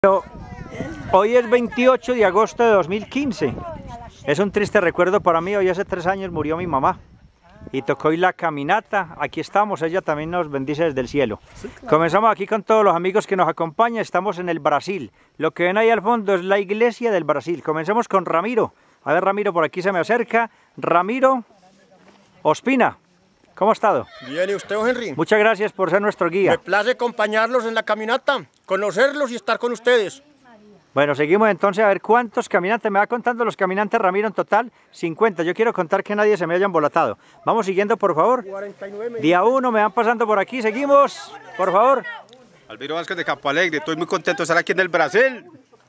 Pero hoy es 28 de agosto de 2015. Es un triste recuerdo para mí. Hoy hace 3 años murió mi mamá. Y tocó hoy la caminata. Aquí estamos, ella también nos bendice desde el cielo. Comenzamos aquí con todos los amigos que nos acompañan. Estamos en el Brasil. Lo que ven ahí al fondo es la iglesia del Brasil. Comencemos con Ramiro. A ver, Ramiro, por aquí se me acerca. Ramiro Ospina. ¿Cómo ha estado? Bien, ¿y usted, Henry? Muchas gracias por ser nuestro guía. Me place acompañarlos en la caminata, conocerlos y estar con ustedes. Bueno, seguimos entonces a ver cuántos caminantes. Me va contando los caminantes, Ramiro, en total 50. Yo quiero contar que nadie se me haya embolatado. Vamos siguiendo, por favor. 49. Día 1, me van pasando por aquí. Seguimos, por favor. Alviro Vázquez de Campo Alegre. Estoy muy contento de estar aquí en el Brasil.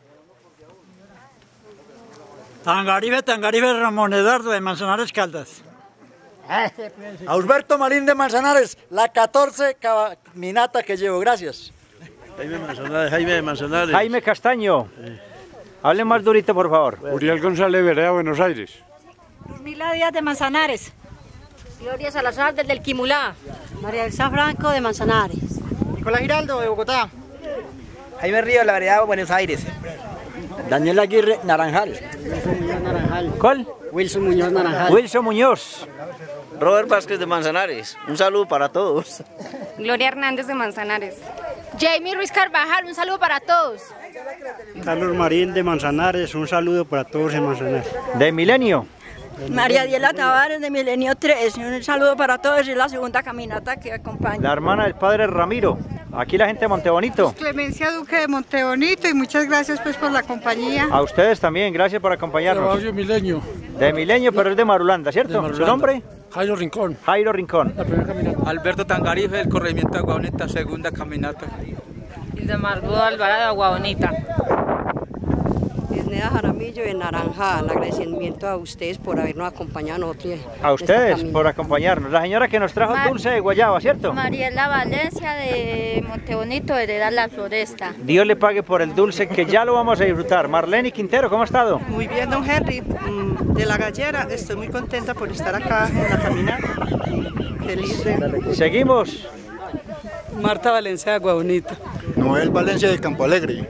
Tangarife Ramón Eduardo de Manzanares Caldas. Ausberto Marín de Manzanares, la 14 caminata que llevo, gracias. Jaime de Manzanares. Jaime Castaño. Hable más durito, por favor. Uriel González Vereda, Buenos Aires. Luzmila Díaz de Manzanares. Gloria Salazar del Quimulá. María Elsa Franco de Manzanares. Nicolás Giraldo de Bogotá. Jaime Río, La Vereda, Buenos Aires. Daniel Aguirre, Naranjal. ¿Cuál? Wilson Muñoz Naranjal. Wilson Muñoz. Robert Vázquez de Manzanares. Un saludo para todos. Gloria Hernández de Manzanares. Jamie Ruiz Carvajal, un saludo para todos. Carlos Marín de Manzanares, un saludo para todos en Manzanares. De Milenio. María Diela Tavares de Milenio 3. Un saludo para todos. Es la segunda caminata que acompaña. La hermana del padre Ramiro. Aquí la gente de Montebonito. Clemencia Duque de Montebonito y muchas gracias pues por la compañía. A ustedes también, gracias por acompañarnos. De Milenio. De Milenio, pero es de Marulanda, ¿cierto? De Marulanda. ¿Su nombre? Jairo Rincón. Jairo Rincón. La primera caminata. Alberto Tangarife del corregimiento de Agua Bonita, segunda caminata. Ildemar Dudo Alvarado de Agua Bonita. Isneda Jaramillo de Naranjal. Agradecimiento a ustedes por habernos acompañado. A ustedes por acompañarnos. La señora que nos trajo dulce de guayaba, ¿cierto? Mariela Valencia de Montebonito, hereda La Floresta. Dios le pague por el dulce que ya lo vamos a disfrutar. Marlene Quintero, ¿cómo ha estado? Muy bien, don Henry, de La Gallera. Estoy muy contenta por estar acá en la caminata. Feliz de... Seguimos. Marta Valencia de Agua Bonita. Noel Valencia de Campo Alegre.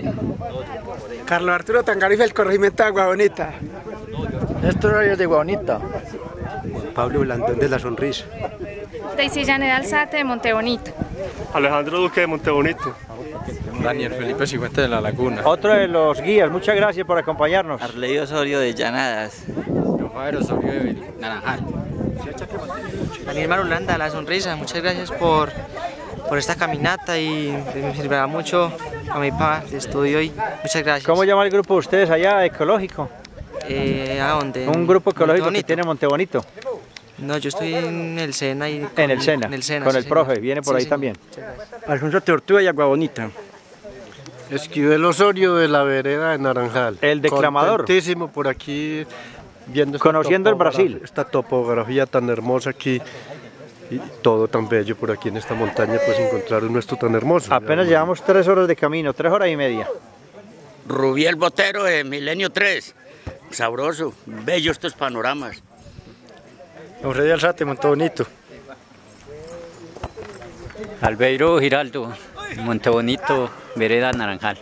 Carlos Arturo Tangarife del corregimiento de Agua Bonita. Néstor Arias de Guaonita. Pablo Blandón de La Sonrisa. Daisy Janet Alzate de Montebonito. Alejandro Duque de Montebonito. Daniel Felipe Cifuentes de La Laguna. Otro de los guías, muchas gracias por acompañarnos. Arley Osorio de Llanadas. Rafael Osorio de Naranjal. Daniel Marulanda, La Sonrisa. Muchas gracias por esta caminata y me servirá mucho a mi papá de estudio y muchas gracias. ¿Cómo llama el grupo de ustedes allá, ecológico? ¿A dónde? Un grupo ecológico Montebonito. que tiene Montebonito. No, yo estoy en el SENA. En el SENA, con sí, el profe, señor. viene por Sí, ahí señor. también. Alfonso Tortuga y Agua Bonita. Esquivel Osorio de La Vereda de Naranjal. El declamador. Contentísimo por aquí viendo Conociendo el Brasil. Esta topografía tan hermosa aquí y todo tan bello por aquí en esta montaña, pues encontrar un nuestro tan hermoso. Apenas llevamos 3 horas de camino, 3 horas y media. Rubiel Botero de Milenio 3. Sabroso, bello estos panoramas. Don Freddy Alzate, Montebonito. Albeiro Giraldo, Montebonito, Vereda Naranjal.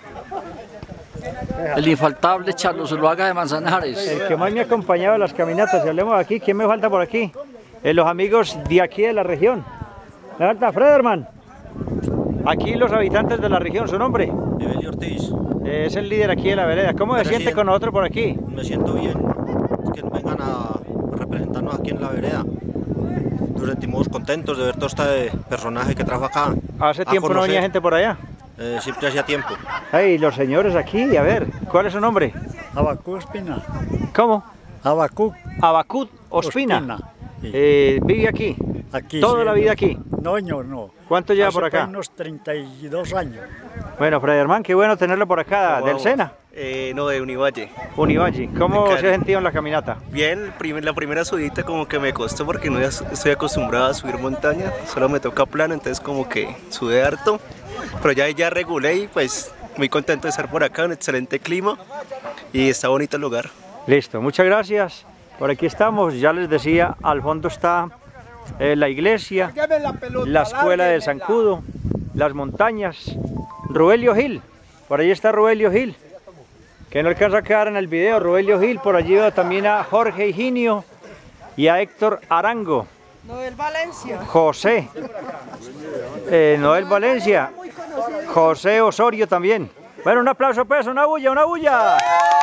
El infaltable Charlos Zuluaga de Manzanares. El que más me ha acompañado a las caminatas, si hablemos aquí, ¿quién me falta por aquí? Los amigos de aquí de la región. Me falta Frederman. Aquí los habitantes de la región, ¿su nombre? Evelio Ortiz. Es el líder aquí de la vereda. ¿Cómo se siente con nosotros por aquí? Me siento bien que vengan a representarnos aquí en la vereda. Nos sentimos contentos de ver todo este personaje que trajo acá. ¿Hace tiempo no venía gente por allá? Siempre hacía tiempo. Ay, los señores aquí, a ver, ¿cuál es su nombre? Abacú Ospina. ¿Cómo? Abacú. Abacud Ospina. Sí. ¿Vive aquí? Aquí. ¿Toda sí, la vida aquí? No, no. ¿Cuánto lleva Hace por acá? unos 32 años. Bueno, Frederman, qué bueno tenerlo por acá. ¿Del SENA? No, de Univalle. Univalle. ¿Cómo se ha sentido en la caminata? Bien, la primera subida como que me costó porque no estoy acostumbrado a subir montaña, solo me toca plano, entonces como que sudé harto, pero ya regulé y pues muy contento de estar por acá, un excelente clima y está bonito el lugar. Listo, muchas gracias. Por aquí estamos, ya les decía, al fondo está la iglesia, la escuela del Zancudo, las montañas. Rubelio Gil, Por ahí está Rubelio Gil, que no alcanza a quedar en el video. Rubelio Gil, por allí veo también a Jorge Higinio y a Héctor Arango. Noel Valencia. José. Noel Valencia. José Osorio también. Bueno, un aplauso pues, una bulla, una bulla.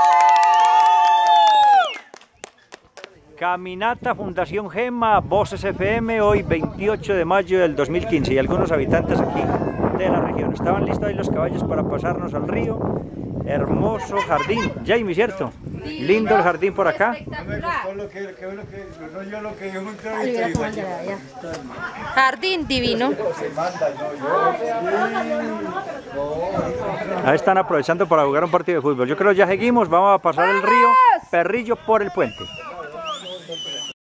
Caminata Fundación Gema, Voces FM, hoy 28 de mayo del 2015 y algunos habitantes aquí de la región. Estaban listos ahí los caballos para pasarnos al río. Hermoso jardín, Jamie, ¿cierto? Lindo el jardín por acá. Jardín divino. Ahí están aprovechando para jugar un partido de fútbol. Yo creo que ya seguimos, vamos a pasar el río Perrillo por el puente.